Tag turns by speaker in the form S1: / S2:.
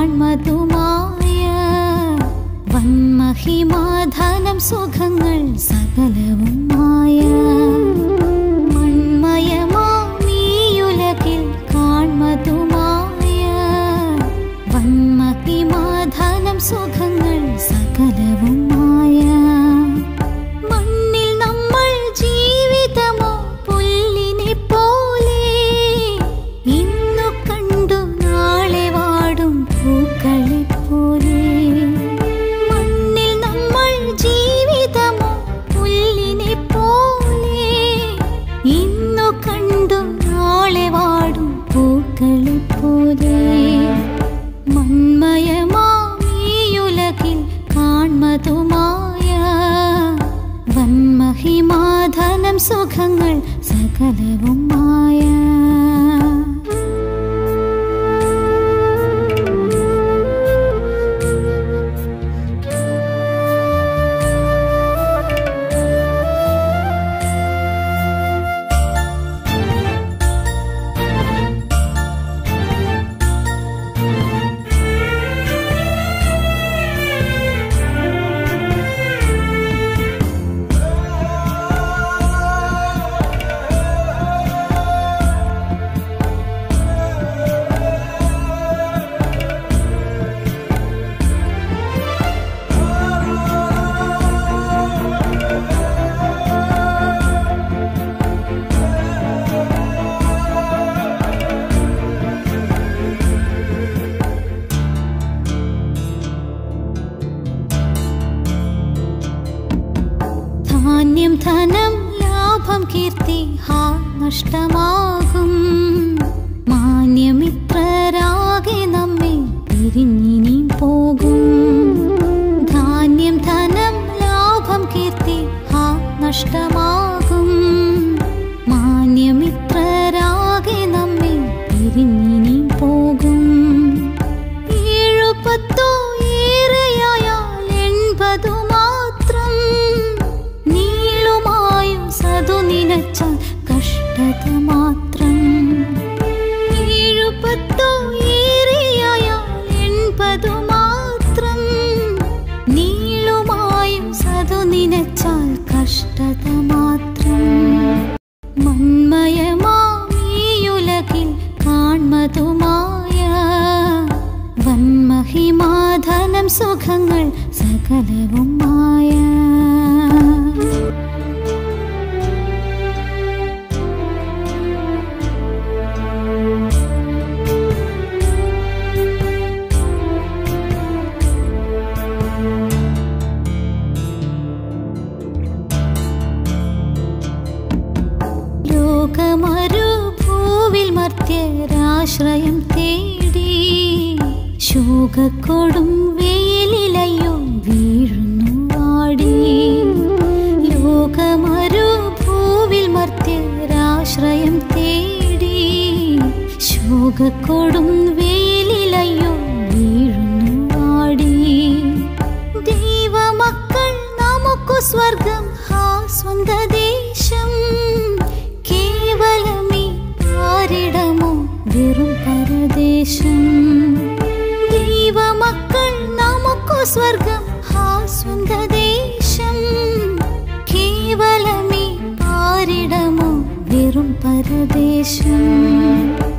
S1: കാൺമതുമായ വന്മഹിമാധനം സുഖങ്ങൾ സകലവും മായ മൺമയമായുലകിൽ കാൺമതുമായ വന്മഹിമാധനം സുഖങ്ങൾ സകലവും മായ മണ്ണിൽ നമ്മൾ ജീവിതമോ പുല്ലിനെ പോലെ ഇന്നു കണ്ടു നാളെ വാടും പൂക്കളെ പോലെ മണ്ണിൽ നമ്മൾ ജീവിതമോ പുല്ലിനെ പോലെ ഇന്നു കണ്ടു നാളെ വാടും പൂക്കളെ പോലെ മൺമയമായുലകിൽ കാൺമതുമായ വന്മഹിമാധനം സുഖങ്ങൾ സകലവും മായ ധാന്യം ധനം ലാഭം കീർത്തി ഹാ നഷ്ടമാകും മാന്യമിത്രരാകെ നമ്മെ പിരിഞ്ഞിനി പോകും ധാന്യം ധനം ലാഭം കീർത്തി ഹാ നഷ്ടമാകും മാന്യമിത്രരാകെ നമ്മെ പിരിഞ്ഞിനി പോകും 7-10 ഏറെയായാൽ 80 മാത്രം സതു നിനച്ചാൽ കഷ്ടത മാത്രം 7-10 ഏറെയായാൽ 80 മാത്രം നീളുമായും സതു നിനച്ചാൽ കഷ്ടത മാത്രം മൺമയമായുലകിൽ കാൺമതുമായ വന്മഹിമാധനം സുഖങ്ങൾ സകലവും മായ ലോകമരുഭൂവിൽ മർത്യരാശ്രയം തേടി ശോകക്കൊടും വെയിലിലയോ വീഴുന്നു വാടി ലോകമരുഭൂവിൽ മർത്യരാശ്രയം തേടി ശോകക്കൊടും വെയിലിലയോ വീഴുന്നു വാടി ദൈവമക്കൾ നമുക്കു സ്വർഗം ഹാ സ്വന്ത ദേശം കേവലമീ പാരിടമോ വെറും പരദേശം ദൈവമക്കൾ നമുക്കു സ്വർഗം ഹാ സ്വന്ത ദേശം കേവലമീ പാരിടമോ വെറും പരദേശം